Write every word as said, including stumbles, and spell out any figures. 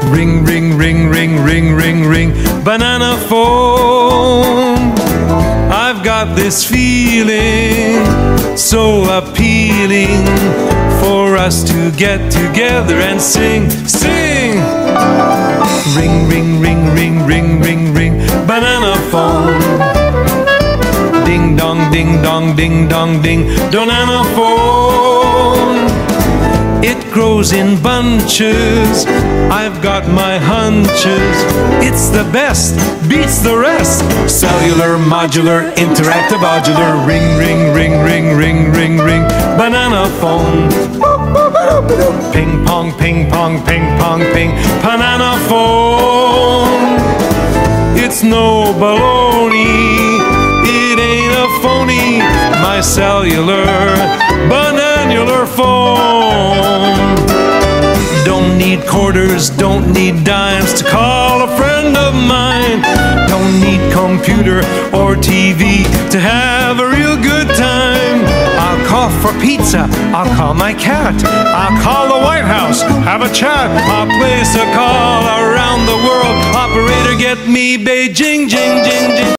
Ring, ring, ring, ring, ring, ring, ring, Banaphone. I've got this feeling so appealing for us to get together and sing, sing. Ring, ring, ring, ring, ring, ring, ring, Banaphone. Ding dong, ding dong, ding dong, ding, Banaphone. It grows in bunches, I've got my hunches. It's the best, beats the rest. Cellular, modular, interactive, modular. Ring, ring, ring, ring, ring, ring, ring, Banaphone. Ping pong, ping pong, ping pong, ping, Banaphone. It's no baloney, it ain't a phony. My cellular, bananular phone. Don't need quarters, don't need dimes to call a friend of mine. Don't need computer or T V to have a real good time. I'll call for pizza, I'll call my cat, I'll call the White House, have a chat. I'll place a call around the world. Operator, get me Beijing, jing, jing, jing.